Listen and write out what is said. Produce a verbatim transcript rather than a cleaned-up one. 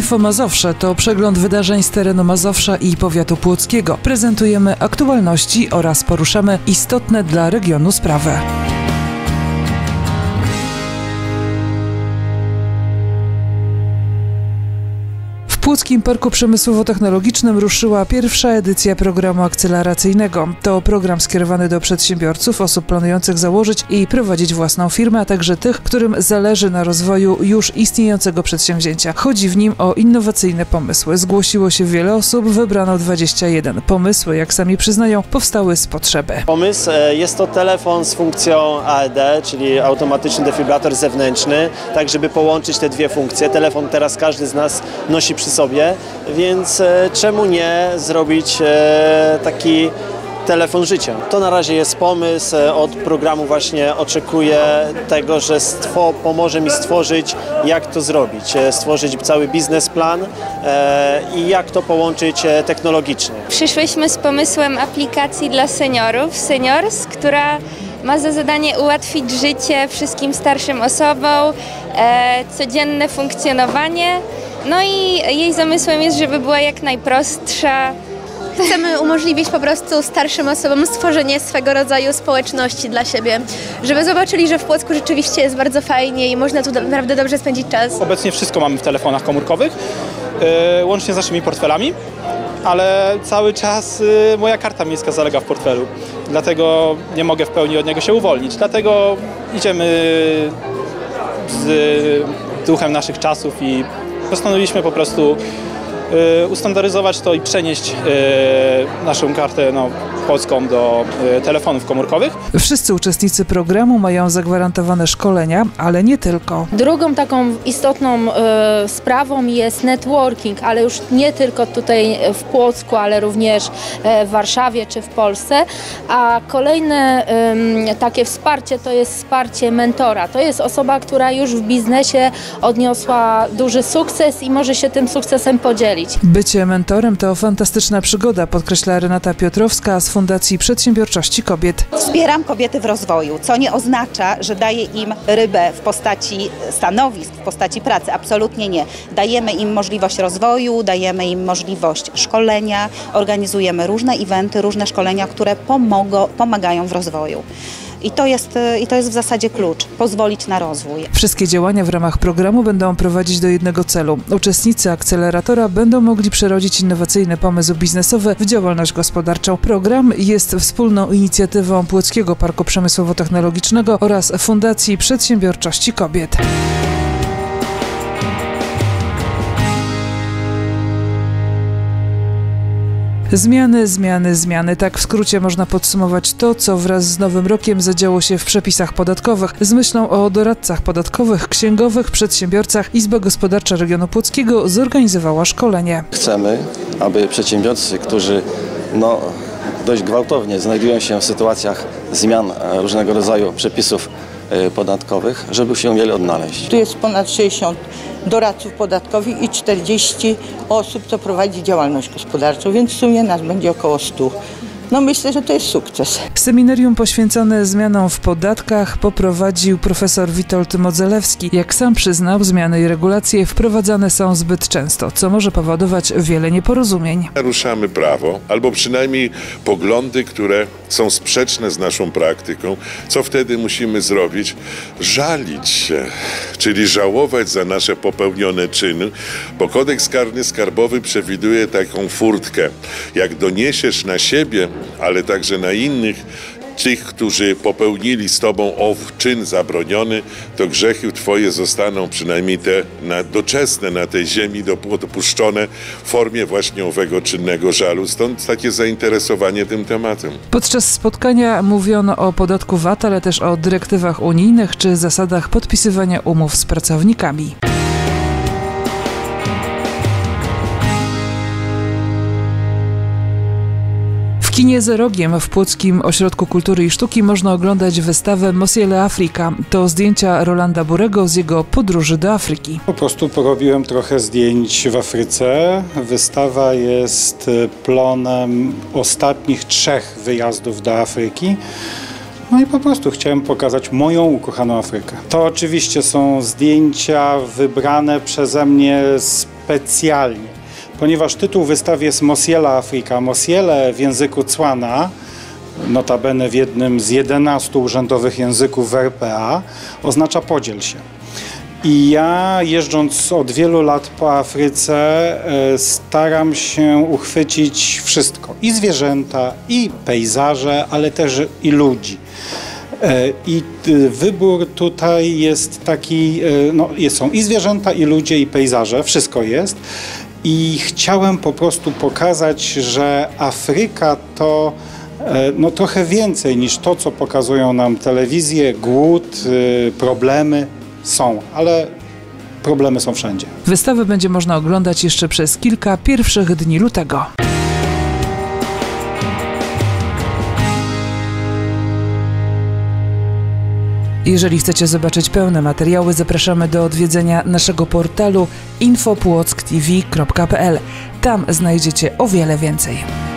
Info Mazowsze to przegląd wydarzeń z terenu Mazowsza i powiatu płockiego. Prezentujemy aktualności oraz poruszamy istotne dla regionu sprawy. W Płockim Parku Przemysłowo-Technologicznym ruszyła pierwsza edycja programu akceleracyjnego. To program skierowany do przedsiębiorców, osób planujących założyć i prowadzić własną firmę, a także tych, którym zależy na rozwoju już istniejącego przedsięwzięcia. Chodzi w nim o innowacyjne pomysły. Zgłosiło się wiele osób, wybrano dwadzieścia jeden. Pomysły, jak sami przyznają, powstały z potrzeby. Pomysł jest to telefon z funkcją A E D, czyli automatyczny defibrylator zewnętrzny, tak żeby połączyć te dwie funkcje. Telefon teraz każdy z nas nosi przy sobie, więc e, czemu nie zrobić e, taki telefon życia. To na razie jest pomysł, e, od programu właśnie oczekuję tego, że stwo, pomoże mi stworzyć, jak to zrobić, e, stworzyć cały biznesplan e, i jak to połączyć e, technologicznie. Przyszłyśmy z pomysłem aplikacji dla seniorów, Seniors, która ma za zadanie ułatwić życie wszystkim starszym osobom, e, codzienne funkcjonowanie. No i jej zamysłem jest, żeby była jak najprostsza. Chcemy umożliwić po prostu starszym osobom stworzenie swego rodzaju społeczności dla siebie, żeby zobaczyli, że w Płocku rzeczywiście jest bardzo fajnie i można tu naprawdę dobrze spędzić czas. Obecnie wszystko mamy w telefonach komórkowych, yy, łącznie z naszymi portfelami, ale cały czas yy, moja karta miejska zalega w portfelu, dlatego nie mogę w pełni od niego się uwolnić. Dlatego idziemy z duchem naszych czasów i postanowiliśmy po prostu y, ustandaryzować to i przenieść y, naszą kartę no, polską do y, telefonów komórkowych. Wszyscy uczestnicy programu mają zagwarantowane szkolenia, ale nie tylko. Drugą taką istotną y, sprawą jest networking, ale już nie tylko tutaj w Płocku, ale również y, w Warszawie czy w Polsce. A kolejne y, takie wsparcie to jest wsparcie mentora. To jest osoba, która już w biznesie odniosła duży sukces i może się tym sukcesem podzielić. Bycie mentorem to fantastyczna przygoda, podkreśla Renata Piotrowska z Fundacji Przedsiębiorczości Kobiet. Wspieram kobiety w rozwoju, co nie oznacza, że daję im rybę w postaci stanowisk, w postaci pracy. Absolutnie nie. Dajemy im możliwość rozwoju, dajemy im możliwość szkolenia, organizujemy różne eventy, różne szkolenia, które pomogą, pomagają w rozwoju. I to jest, I to jest w zasadzie klucz, pozwolić na rozwój. Wszystkie działania w ramach programu będą prowadzić do jednego celu. Uczestnicy akceleratora będą mogli przerodzić innowacyjny pomysł biznesowy w działalność gospodarczą. Program jest wspólną inicjatywą Płockiego Parku Przemysłowo-Technologicznego oraz Fundacji Przedsiębiorczości Kobiet. Zmiany, zmiany, zmiany. Tak w skrócie można podsumować to, co wraz z Nowym Rokiem zadziało się w przepisach podatkowych. Z myślą o doradcach podatkowych, księgowych, przedsiębiorcach Izba Gospodarcza Regionu Płockiego zorganizowała szkolenie. Chcemy, aby przedsiębiorcy, którzy no, dość gwałtownie znajdują się w sytuacjach zmian różnego rodzaju przepisów podatkowych, żeby się umieli odnaleźć. Tu jest ponad sześćdziesiąt doradców podatkowych i czterdzieści osób, co prowadzi działalność gospodarczą, więc w sumie nas będzie około stu. No myślę, że to jest sukces. Seminarium poświęcone zmianom w podatkach poprowadził profesor Witold Modzelewski. Jak sam przyznał, zmiany i regulacje wprowadzane są zbyt często, co może powodować wiele nieporozumień. Naruszamy prawo, albo przynajmniej poglądy, które są sprzeczne z naszą praktyką. Co wtedy musimy zrobić? Żalić się, czyli żałować za nasze popełnione czyny, bo kodeks karny skarbowy przewiduje taką furtkę. Jak doniesiesz na siebie, ale także na innych, tych, którzy popełnili z tobą ów czyn zabroniony, to grzechy twoje zostaną, przynajmniej te na, doczesne na tej ziemi dopuszczone w formie właśnie owego czynnego żalu. Stąd takie zainteresowanie tym tematem. Podczas spotkania mówiono o podatku V A T, ale też o dyrektywach unijnych czy zasadach podpisywania umów z pracownikami. W kinie Za Rogiem w Płockim Ośrodku Kultury i Sztuki można oglądać wystawę Monsieur Afrika. To zdjęcia Rolanda Burego z jego podróży do Afryki. Po prostu porobiłem trochę zdjęć w Afryce. Wystawa jest plonem ostatnich trzech wyjazdów do Afryki. No i po prostu chciałem pokazać moją ukochaną Afrykę. To oczywiście są zdjęcia wybrane przeze mnie z specjalnie, ponieważ tytuł wystawy jest Mosiele Afryka. Mosiele w języku Tswana, notabene w jednym z jedenastu urzędowych języków w R P A, oznacza podziel się. I ja, jeżdżąc od wielu lat po Afryce, staram się uchwycić wszystko. I zwierzęta, i pejzaże, ale też i ludzi. I wybór tutaj jest taki, no są i zwierzęta, i ludzie, i pejzaże, wszystko jest. I chciałem po prostu pokazać, że Afryka to no, trochę więcej niż to, co pokazują nam telewizje, głód, problemy są, ale problemy są wszędzie. Wystawę będzie można oglądać jeszcze przez kilka pierwszych dni lutego. Jeżeli chcecie zobaczyć pełne materiały, zapraszamy do odwiedzenia naszego portalu info płock t v kropka p l. Tam znajdziecie o wiele więcej.